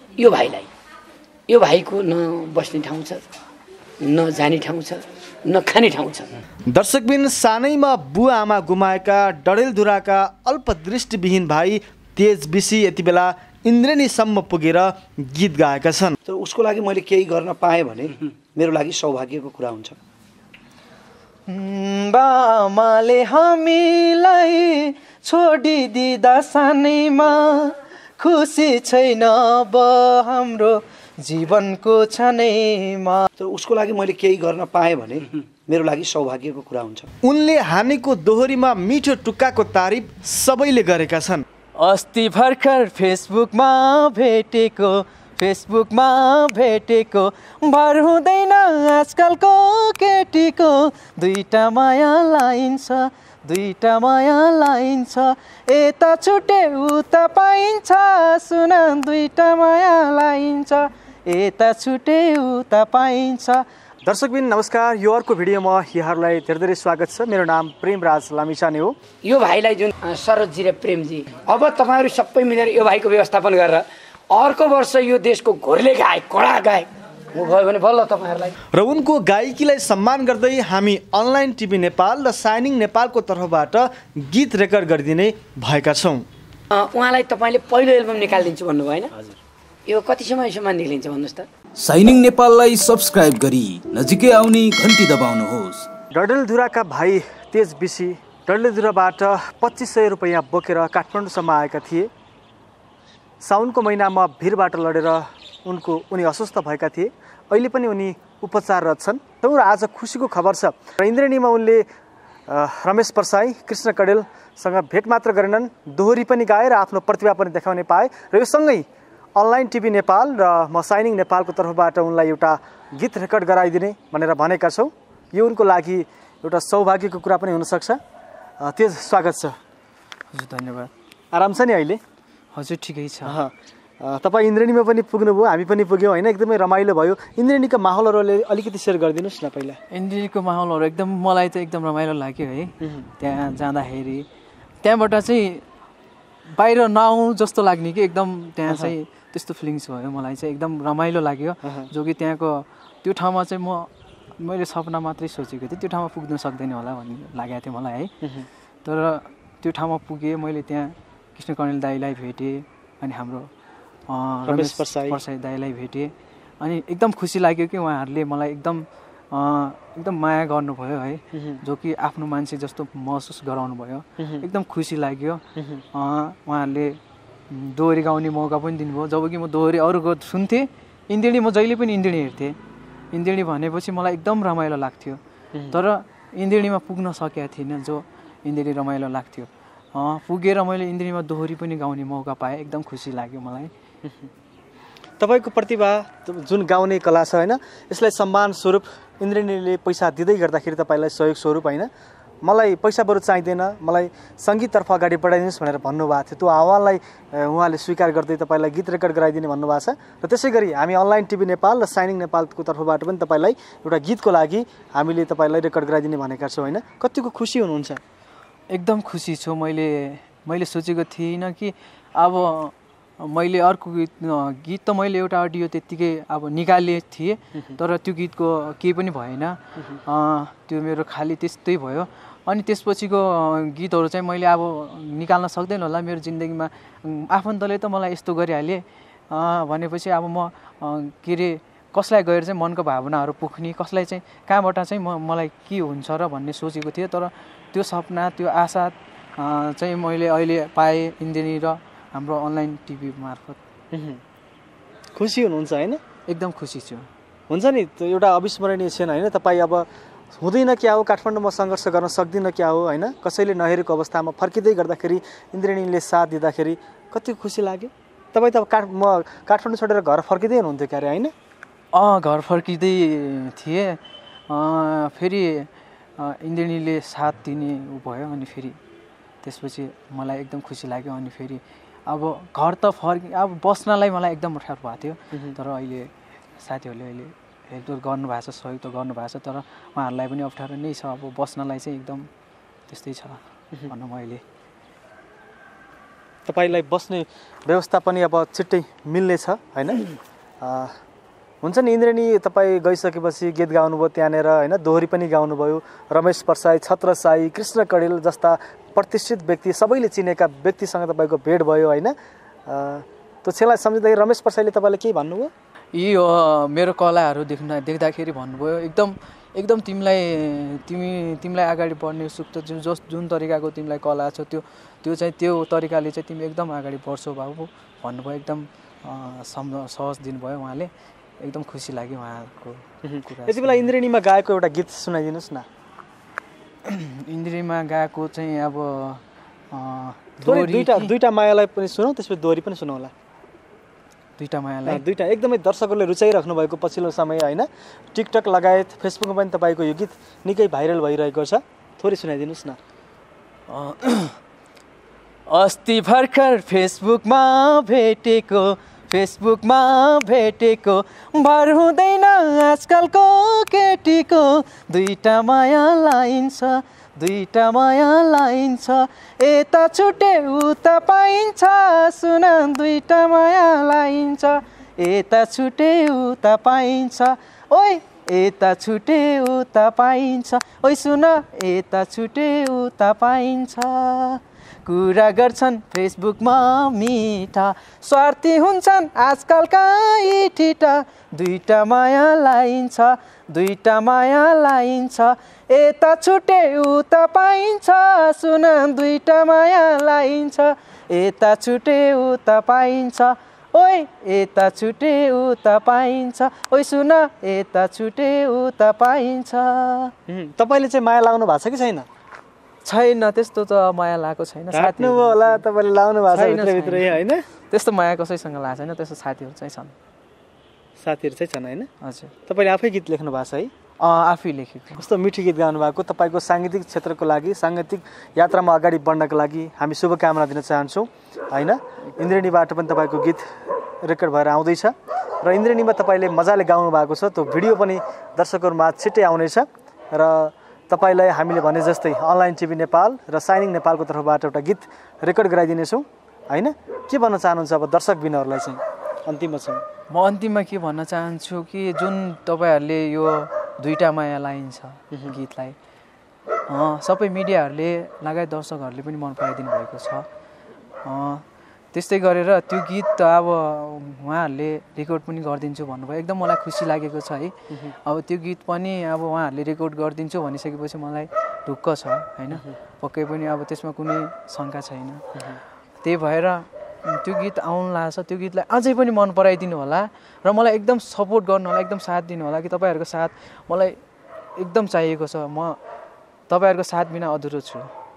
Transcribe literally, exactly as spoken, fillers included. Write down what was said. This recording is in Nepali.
यो भाइलाई, यो भाइको न बस्ने ठाउँ छ, न जाने ठाउँ छ, न खाने ठाउँ छ। दर्शकबिन, सानैमा बुवा आमा गुमाएका डडेलधुराका अल्पदृष्टिविहीन भाइ तेज बिसी यति बेला इन्द्रेणीसम्म पुगेर गीत गाएका छन्। तर उसको लागि मैले केही गर्न पाएँ भने मेरो लागि सौभाग्यको कुरा हुन्छ। बामाले हामीलाई छोडिदिँदा सानैमा खुसी छैन अब हाम्रो जीवनको क्षणैमा। तर उसको लागि मैले केही गर्न पाएँ भने मेरो लागि सौभाग्यको कुरा हुन्छ। उनले हानेको दोहोरीमा मिठो टुक्काको तारिफ सबैले गरेका छन्। अस्ति भर्खर फेसबुकमा भेटेको फेसबुकमा भेटेको भर हुँदैन आजकलको केटीको, दुईटा माया लाइन्छ दुईटा माया लाइन्छ, यता छुटे उता पाइन्छ, सुन दुईटा माया लाइन्छ, यता छुटे उता पाइन्छ। दर्शकबिन नमस्कार, यो अर्को भिडियोमा यहाँहरूलाई धेरै धेरै स्वागत छ। मेरो नाम प्रेमराज लामिछाने हो। यो भाइलाई जुन सरोजजी र प्रेमजी, अब तपाईँहरू सबै मिलेर यो भाइको व्यवस्थापन गरेर अर्को वर्ष यो देशको घोर्ले गायक कडा गायक म भयो भने बल्ल तपाईँहरूलाई। र उनको गायकीलाई सम्मान गर्दै हामी अनलाइन टिभी नेपाल र साइनिङ नेपालको तर्फबाट गीत रेकर्ड गरिदिने भएका छौँ। उहाँलाई तपाईँले पहिलो एल्बम निकालिदिन्छु भन्नुभयो होइन? हजुर। यो कति समयसम्म निक्लिन्छ भन्नुहोस् त? साइनिङ नेपाललाई सब्स्क्राइब गरी नजिकै आउने घन्टी दबाउनुहोस्। डडेलधुराका भाइ तेज बिसी डडेलधुराबाट पच्चिस सय रुपियाँ बोकेर काठमाडौँसम्म आएका थिए। साउनको महिनामा भिरबाट लडेर उनको उनी अस्वस्थ भएका थिए। अहिले पनि उनी उपचाररत छन्। तर आज खुसीको खबर छ। र इन्द्रेणीमा उनले रमेश परसाई, कृष्ण कडेलसँग भेट मात्र गरेनन्, दोहोरी पनि गाए र आफ्नो प्रतिभा पनि देखाउने पाए। र यो सँगै अनलाइन टिभी नेपाल र म साइनिङ नेपालको तर्फबाट उनलाई एउटा गीत रेकर्ड गराइदिने भनेर भनेका छौँ। यो उनको लागि एउटा सौभाग्यको कुरा पनि हुनसक्छ। तेज स्वागत छ। हजुर धन्यवाद। आराम छ नि अहिले? हजुर ठिकै छ। तपाईँ इन्द्रेणीमा पनि पुग्नुभयो, हामी पनि पुग्यौँ होइन? एकदमै रमाइलो भयो। इन्द्रेणीका माहौलहरूले अलिकति सेयर गरिदिनुहोस् न पहिला। इन्द्रेणीको माहौलहरू एकदम मलाई चाहिँ एकदम रमाइलो लाग्यो है। त्यहाँ जाँदाखेरि त्यहाँबाट चाहिँ बाहिर नआउँ जस्तो लाग्ने कि एकदम त्यहाँ चाहिँ त्यस्तो फिलिङ्स भयो। मलाई चाहिँ एकदम रमाइलो लाग्यो। जो कि त्यहाँको त्यो ठाउँमा चाहिँ म मैले सपना मात्रै सोचेको थिएँ, त्यो ठाउँमा पुग्नु सक्दैन होला भन्ने लागेको थियो मलाई है। तर त्यो ठाउँमा पुगेँ मैले। त्यहाँ कृष्ण कणेल दाईलाई भेटेँ, अनि हाम्रो रमेश परसाई दाईलाई भेटेँ। अनि एकदम खुसी लाग्यो कि उहाँहरूले मलाई एकदम एकदम माया गर्नुभयो है। जो कि आफ्नो मान्छे जस्तो महसुस गराउनु भयो। एकदम खुसी लाग्यो। उहाँहरूले दोहोरी गाउने मौका पनि दिनुभयो। जब कि म दोहोरी अरूको सुन्थेँ, इन्द्रेणी म जहिले पनि इन्द्रेणी हेर्थेँ। इन्द्रेणी भनेपछि मलाई एकदम रमाइलो लाग्थ्यो। तर इन्द्रेणीमा पुग्न सकेको थिइनँ जो इन्द्रेणी रमाइलो लाग्थ्यो। पुगेर मैले इन्द्रेणीमा दोहोरी पनि गाउने मौका पाएँ। एकदम खुसी लाग्यो मलाई। तपाईँको प्रतिभा जुन गाउने कला छ होइन, यसलाई सम्मान स्वरूप इन्द्रेणीले पैसा दिँदै गर्दाखेरि तपाईँलाई सहयोग स्वरूप होइन, मलाई पैसा बरु चाहिँदैन, मलाई सङ्गीततर्फ अगाडि बढाइदिनुहोस् भनेर भन्नुभएको थियो। त्यो आह्वानलाई उहाँले स्वीकार गर्दै तपाईँलाई गीत रेकर्ड गराइदिने भन्नुभएको छ। र त्यसै गरी हामी अनलाइन टिभी नेपाल र साइनिङ नेपालको तर्फबाट पनि तपाईँलाई एउटा गीतको लागि हामीले तपाईँलाई रेकर्ड गराइदिने भनेका छौँ होइन? कतिको खुसी हुनुहुन्छ? एकदम खुसी छु। मैले मैले सोचेको थिइनँ कि अब मैले अर्को गीत गीत त मैले एउटा अडियो त्यत्तिकै अब निकालेको थिएँ, तर त्यो गीतको केही पनि भएन। त्यो मेरो खालि त्यस्तै भयो। अनि त्यसपछिको गीतहरू चाहिँ मैले अब निकाल्न सक्दैन होला। मेरो जिन्दगीमा आफन्तले त मलाई यस्तो गरिहाले भनेपछि अब म के अरे कसलाई गएर चाहिँ मनको भावनाहरू पुग्ने, कसलाई चाहिँ कहाँबाट चाहिँ म मलाई के हुन्छ र भन्ने सोचेको थिएँ। तर त्यो सपना, त्यो आशा चाहिँ मैले अहिले पाएँ इन्द्रेणी र हाम्रो अनलाइन टिभी मार्फत। खुसी हुनुहुन्छ होइन? एकदम खुसी छु। हुन्छ नि, त्यो एउटा अविस्मरणीय क्षण होइन? तपाईँ अब हुँदैन क्या हो, काठमाडौँमा सङ्घर्ष गर्न सक्दिनँ क्या हो होइन, कसैले नहेरेको अवस्थामा फर्किँदै गर्दाखेरि इन्द्रेणीले साथ दिँदाखेरि कति खुसी लाग्यो। तपाईँ त अब काठ म काठमाडौँ छोडेर घर फर्किँदै हुनुहुन्थ्यो क्यारे होइन? अँ घर फर्किँदै थिएँ। फेरि इन्द्रेणीले साथ दिने उ भयो। अनि फेरि त्यसपछि मलाई एकदम खुसी लाग्यो। अनि फेरि अब घर त फर्कि अब बस्नलाई मलाई एकदम अप्ठ्यारो भएको थियो। तर अहिले साथीहरूले अहिले हेल्प गर्नुभएको छ, सहयोग त गर्नुभएको छ। तर उहाँहरूलाई पनि अप्ठ्यारो नै छ। अब बस्नलाई चाहिँ एकदम त्यस्तै छ भनौँ अहिले। तपाईँलाई बस्ने व्यवस्था पनि अब छिट्टै मिल्नेछ होइन हुन्छ नि इन्द्रेणी तपाईँ गइसकेपछि गीत गाउनुभयो त्यहाँनिर होइन दोहोरी पनि गाउनुभयो रमेश परसाई छत्र साई कृष्ण कडेल जस्ता प्रतिष्ठित व्यक्ति सबैले चिनेका व्यक्तिसँग तपाईँको भेट भयो होइन त्यो क्षणलाई सम्झिँदाखेरि रमेश परसाईले तपाईँलाई केही भन्नुभयो यी मेरो कलाहरू देख्न देख्दाखेरि भन्नुभयो एकदम एकदम तिमीलाई तिमी तिमीलाई अगाडि बढ्ने सुक्त जुन जस जुन तरिकाको तिमीलाई कला छ त्यो त्यो चाहिँ त्यो तरिकाले चाहिँ तिमी एकदम अगाडि बढ्छौ बाबु भन्नुभयो एकदम सम्झ सहज दिनुभयो उहाँले एकदम खुसी लाग्यो उहाँको कुरा यति बेला इन्द्रेणीमा गाएको एउटा गीत सुनाइदिनुहोस् न इन्द्रेणीमा गाएको चाहिँ अब दुईटा दुईटा मायालाई पनि सुनौ त्यसपछि दोहोरी पनि सुनौला दुईटा मायालाई दुईटा एकदमै दर्शकहरूले रुचाइराख्नु भएको पछिल्लो समय होइन टिकटक लगायत फेसबुकमा पनि तपाईँको यो गीत निकै भाइरल भइरहेको छ थोरै सुनाइदिनुहोस् न अस्ति भर्खर फेसबुकमा भेटेको फेसबुकमा भेटेको भर हुँदैन आजकलको केटीको दुईटा माया लाइन्छ दुईटा माया लाइन्छ यता छुटे उता पाइन्छ सुन दुईटा माया लाइन्छ यता छुटे उता पाइन्छ ओइ यता छुटे उता पाइन्छ ओइ सुन यता छुटे उता पाइन्छ कुरा गर्छन् फेसबुकमा मिठा स्वार्थी हुन्छन् आजकलका यी ठिटा दुईटा माया लाइन्छ दुईटा माया लाइन्छ यता छुटे उता पाइन्छ सुन दुईटा माया लाइन्छ यता छुटे उता पाइन्छ ओइ यता छुटे उता पाइन्छ ओइ सुन यता छुटे उता पाइन्छ तपाईँले चाहिँ माया लाउनु भएको छ कि छैन छैन त्यस्तो त माया लागेको छैन साथी होला तपाईँले लाउनु भएको छ भित्रभित्रै होइन त्यस्तो माया कसैसँग लागेको छैन त्यस्तो साथीहरू चाहिँ छन् साथीहरू चाहिँ छन् होइन हजुर तपाईँले आफै गीत लेख्नु भएको छ है आफै लेखेको कस्तो मिठी गीत गाउनु भएको तपाईँको साङ्गीतिक क्षेत्रको लागि साङ्गीतिक यात्रामा अगाडि बढ्नको लागि हामी शुभकामना दिन चाहन्छौँ होइन इन्द्रेणीबाट पनि तपाईँको गीत रेकर्ड भएर आउँदैछ र इन्द्रेणीमा तपाईँले मजाले गाउनु भएको छ त्यो भिडियो पनि दर्शकहरूमा छिट्टै आउनेछ र तपाईँलाई हामीले भने जस्तै अनलाइन टिभी नेपाल र साइनिङ नेपालको तर्फबाट एउटा गीत रेकर्ड गराइदिनेछौँ होइन के भन्न चाहनुहुन्छ अब दर्शकबिनहरूलाई चाहिँ अन्तिममा छ म अन्तिममा के भन्न चाहन्छु कि जुन तपाईँहरूले यो दुईटा माया लाइन्छ गीतलाई सबै मिडियाहरूले लगायत दर्शकहरूले पनि मन पराइदिनु भएको छ त्यस्तै गरेर त्यो गीत त अब उहाँहरूले रेकर्ड पनि गरिदिन्छु भन्नुभयो एकदम मलाई खुसी लागेको छ है अब त्यो गीत पनि अब उहाँहरूले रेकर्ड गरिदिन्छु भनिसकेपछि मलाई ढुक्क छ होइन पक्कै पनि अब त्यसमा कुनै शङ्का छैन त्यही भएर त्यो गीत आउनु लाग्छ त्यो गीतलाई अझै पनि मन पराइदिनु होला र मलाई एकदम सपोर्ट गर्नु होला एकदम साथ दिनु होला कि तपाईँहरूको साथ मलाई एकदम चाहिएको छ म तपाईँहरूको साथ बिना अधुरो छु